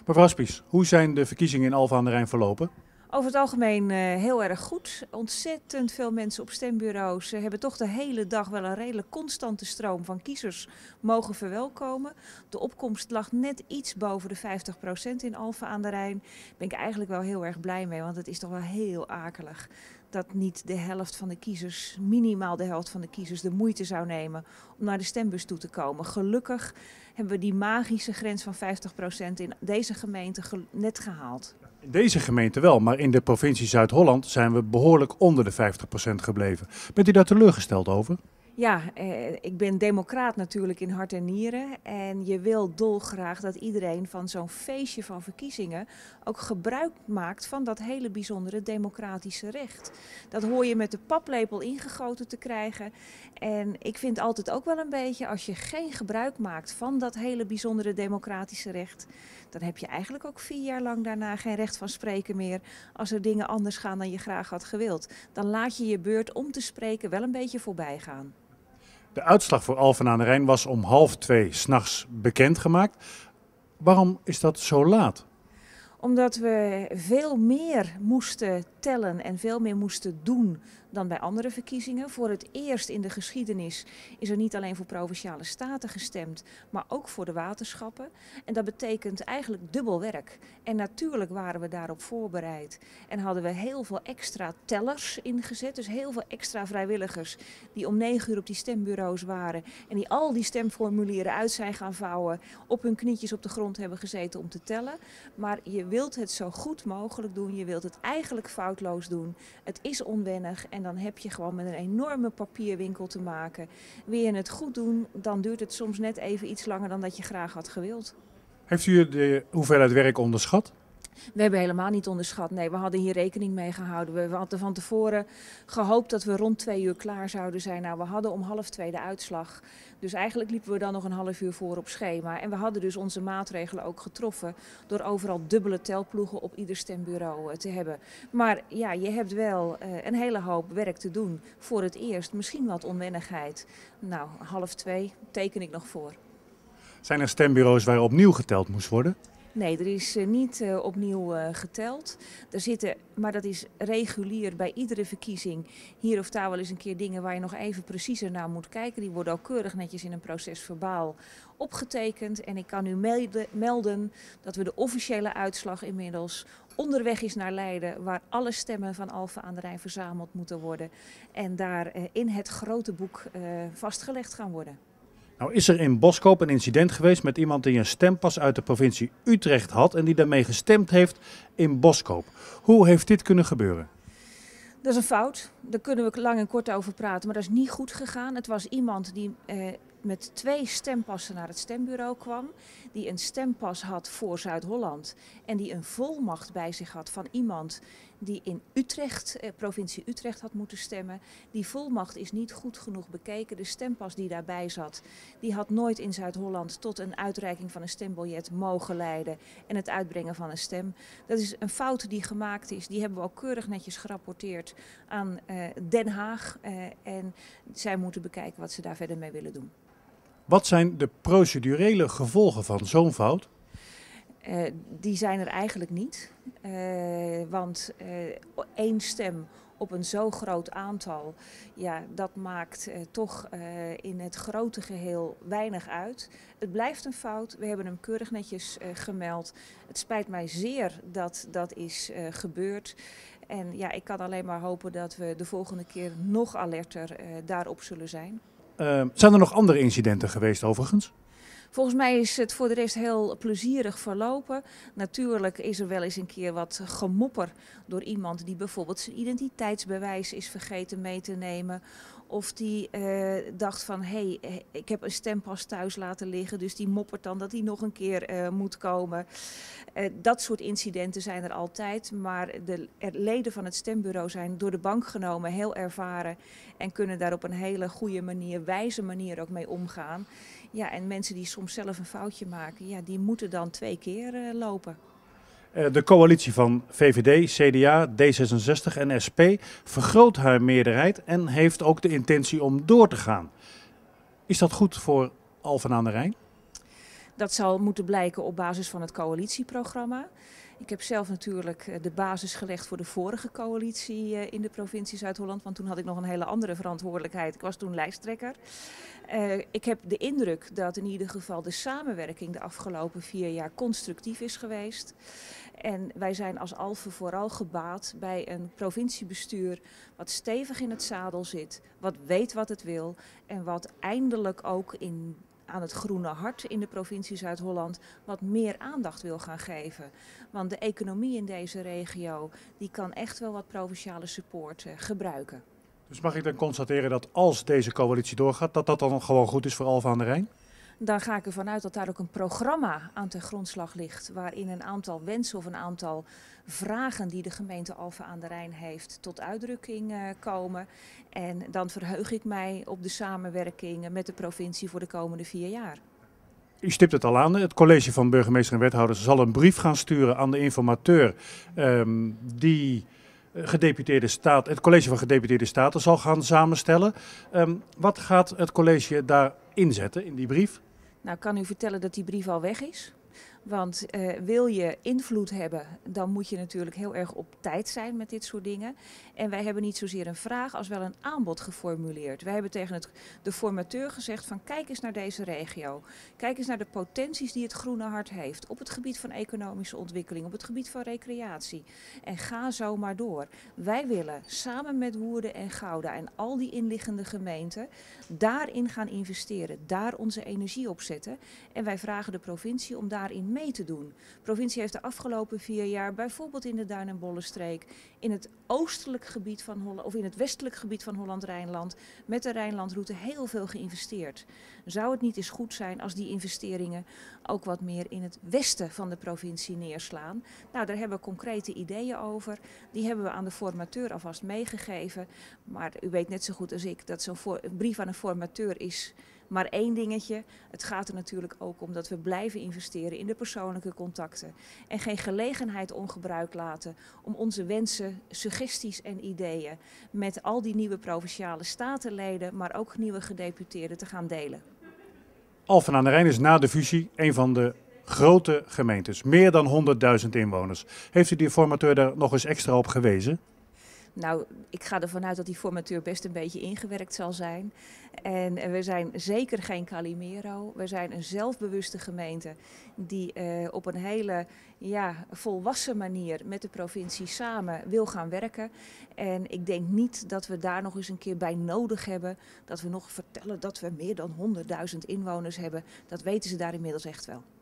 Mevrouw Spies, hoe zijn de verkiezingen in Alphen aan de Rijn verlopen? Over het algemeen heel erg goed. Ontzettend veel mensen op stembureaus hebben toch de hele dag wel een redelijk constante stroom van kiezers mogen verwelkomen. De opkomst lag net iets boven de 50% in Alphen aan de Rijn. Daar ben ik eigenlijk wel heel erg blij mee, want het is toch wel heel akelig dat niet de helft van de kiezers, minimaal de helft van de kiezers, de moeite zou nemen om naar de stembus toe te komen. Gelukkig hebben we die magische grens van 50% in deze gemeente net gehaald. In deze gemeente wel, maar in de provincie Zuid-Holland zijn we behoorlijk onder de 50% gebleven. Bent u daar teleurgesteld over? Ja, ik ben democraat natuurlijk in hart en nieren. En je wil dolgraag dat iedereen van zo'n feestje van verkiezingen ook gebruik maakt van dat hele bijzondere democratische recht. Dat hoor je met de paplepel ingegoten te krijgen. En ik vind altijd ook wel een beetje, als je geen gebruik maakt van dat hele bijzondere democratische recht, dan heb je eigenlijk ook 4 jaar lang daarna geen recht van spreken meer als er dingen anders gaan dan je graag had gewild. Dan laat je je beurt om te spreken wel een beetje voorbij gaan. De uitslag voor Alphen aan de Rijn was om 1:30 s'nachts bekendgemaakt. Waarom is dat zo laat? Omdat we veel meer moesten tellen en veel meer moesten doen dan bij andere verkiezingen. Voor het eerst in de geschiedenis is er niet alleen voor Provinciale Staten gestemd, maar ook voor de waterschappen. En dat betekent eigenlijk dubbel werk. En natuurlijk waren we daarop voorbereid. En hadden we heel veel extra tellers ingezet. Dus heel veel extra vrijwilligers die om 9 uur op die stembureaus waren. En die al die stemformulieren uit zijn gaan vouwen. Op hun knietjes op de grond hebben gezeten om te tellen. Maar je wilt het zo goed mogelijk doen. Je wilt het eigenlijk foutloos doen. Het is onwennig en dan heb je gewoon met een enorme papierwinkel te maken. Wil je het goed doen, dan duurt het soms net even iets langer dan dat je graag had gewild. Heeft u de hoeveelheid werk onderschat? We hebben helemaal niet onderschat. Nee, we hadden hier rekening mee gehouden. We hadden van tevoren gehoopt dat we rond 2 uur klaar zouden zijn. Nou, we hadden om 1:30 de uitslag. Dus eigenlijk liepen we dan nog een half uur voor op schema. En we hadden dus onze maatregelen ook getroffen door overal dubbele telploegen op ieder stembureau te hebben. Maar ja, je hebt wel een hele hoop werk te doen voor het eerst. Misschien wat onwennigheid. Nou, 1:30 teken ik nog voor. Zijn er stembureaus waar opnieuw geteld moest worden? Nee, er is niet opnieuw geteld. Er zitten, maar dat is regulier bij iedere verkiezing, hier of daar wel eens een keer dingen waar je nog even preciezer naar moet kijken. Die worden ook keurig netjes in een proces verbaal opgetekend. En ik kan u melden dat we de officiële uitslag inmiddels onderweg is naar Leiden, waar alle stemmen van Alphen aan de Rijn verzameld moeten worden. En daar in het grote boek vastgelegd gaan worden. Nou is er in Boskoop een incident geweest met iemand die een stempas uit de provincie Utrecht had en die daarmee gestemd heeft in Boskoop. Hoe heeft dit kunnen gebeuren? Dat is een fout. Daar kunnen we lang en kort over praten, maar dat is niet goed gegaan. Het was iemand die met 2 stempassen naar het stembureau kwam, die een stempas had voor Zuid-Holland en die een volmacht bij zich had van iemand die in Utrecht, provincie Utrecht had moeten stemmen. Die volmacht is niet goed genoeg bekeken. De stempas die daarbij zat, die had nooit in Zuid-Holland tot een uitreiking van een stembiljet mogen leiden en het uitbrengen van een stem. Dat is een fout die gemaakt is. Die hebben we ook keurig netjes gerapporteerd aan Den Haag en zij moeten bekijken wat ze daar verder mee willen doen. Wat zijn de procedurele gevolgen van zo'n fout? Die zijn er eigenlijk niet, want 1 stem op een zo groot aantal, ja, dat maakt toch in het grote geheel weinig uit. Het blijft een fout, we hebben hem keurig netjes gemeld. Het spijt mij zeer dat dat is gebeurd. En ja, ik kan alleen maar hopen dat we de volgende keer nog alerter daarop zullen zijn. Zijn er nog andere incidenten geweest overigens? Volgens mij is het voor de rest heel plezierig verlopen. Natuurlijk is er wel eens een keer wat gemopper door iemand die bijvoorbeeld zijn identiteitsbewijs is vergeten mee te nemen. Of die dacht van, hé, ik heb een stempas thuis laten liggen, dus die moppert dan dat hij nog een keer moet komen. Dat soort incidenten zijn er altijd, maar de leden van het stembureau zijn door de bank genomen heel ervaren en kunnen daar op een hele goede manier, wijze manier ook mee omgaan. Ja, en mensen die soms zelf een foutje maken, ja, die moeten dan 2 keer lopen. De coalitie van VVD, CDA, D66 en SP vergroot haar meerderheid en heeft ook de intentie om door te gaan. Is dat goed voor Alphen aan de Rijn? Dat zal moeten blijken op basis van het coalitieprogramma. Ik heb zelf natuurlijk de basis gelegd voor de vorige coalitie in de provincie Zuid-Holland. Want toen had ik nog een hele andere verantwoordelijkheid. Ik was toen lijsttrekker. Ik heb de indruk dat in ieder geval de samenwerking de afgelopen 4 jaar constructief is geweest. En wij zijn als Alphen vooral gebaat bij een provinciebestuur wat stevig in het zadel zit. Wat weet wat het wil en wat eindelijk ook aan het groene hart in de provincie Zuid-Holland wat meer aandacht wil gaan geven. Want de economie in deze regio die kan echt wel wat provinciale support gebruiken. Dus mag ik dan constateren dat als deze coalitie doorgaat, dat dat dan gewoon goed is voor Alphen aan de Rijn? Dan ga ik ervan uit dat daar ook een programma aan ten grondslag ligt, waarin een aantal wensen of een aantal vragen die de gemeente Alphen aan de Rijn heeft tot uitdrukking komen. En dan verheug ik mij op de samenwerking met de provincie voor de komende 4 jaar. U stipt het al aan, het college van burgemeester en wethouders zal een brief gaan sturen aan de informateur die het college van gedeputeerde staten zal gaan samenstellen. Wat gaat het college daar inzetten in die brief? Nou, ik kan u vertellen dat die brief al weg is. Want wil je invloed hebben, dan moet je natuurlijk heel erg op tijd zijn met dit soort dingen. En wij hebben niet zozeer een vraag als wel een aanbod geformuleerd. Wij hebben tegen de formateur gezegd van kijk eens naar deze regio. Kijk eens naar de potenties die het Groene Hart heeft. Op het gebied van economische ontwikkeling, op het gebied van recreatie. En ga zo maar door. Wij willen samen met Woerden en Gouda en al die inliggende gemeenten daarin gaan investeren. Daar onze energie op zetten. En wij vragen de provincie om daarin mee te doen. De provincie heeft de afgelopen 4 jaar bijvoorbeeld in de Duin- en Bollenstreek, in het oostelijk gebied van Holland, of in het westelijk gebied van Holland-Rijnland, met de Rijnlandroute heel veel geïnvesteerd. Zou het niet eens goed zijn als die investeringen ook wat meer in het westen van de provincie neerslaan? Nou, daar hebben we concrete ideeën over. Die hebben we aan de formateur alvast meegegeven. Maar u weet net zo goed als ik dat zo'n brief aan een formateur is maar één dingetje. Het gaat er natuurlijk ook om dat we blijven investeren in de persoonlijke contacten. En geen gelegenheid ongebruikt laten om onze wensen, suggesties en ideeën met al die nieuwe provinciale statenleden, maar ook nieuwe gedeputeerden te gaan delen. Alphen aan de Rijn is na de fusie een van de grote gemeentes. Meer dan 100.000 inwoners. Heeft u die formateur daar nog eens extra op gewezen? Nou, ik ga ervan uit dat die formateur best een beetje ingewerkt zal zijn. En we zijn zeker geen Calimero. We zijn een zelfbewuste gemeente die op een hele volwassen manier met de provincie samen wil gaan werken. En ik denk niet dat we daar nog eens een keer bij nodig hebben. Dat we nog vertellen dat we meer dan 100.000 inwoners hebben. Dat weten ze daar inmiddels echt wel.